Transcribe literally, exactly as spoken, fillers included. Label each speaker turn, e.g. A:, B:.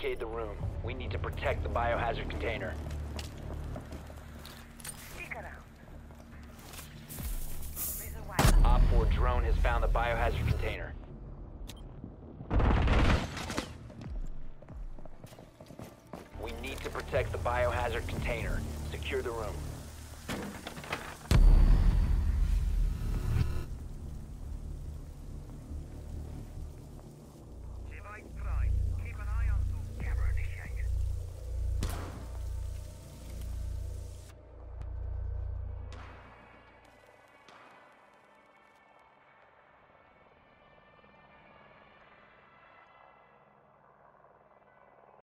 A: barricade the room. We need to protect the biohazard container. Op four drone has found the biohazard container. We need to protect the biohazard container. Secure the room.